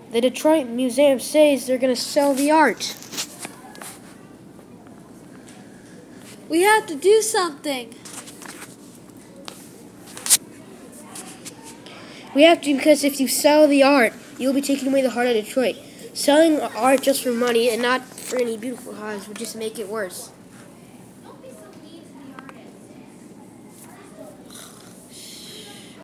The Detroit Museum says they're going to sell the art. We have to do something. We have to, because if you sell the art, you'll be taking away the heart of Detroit. Selling art just for money and not for any beautiful cause would just make it worse.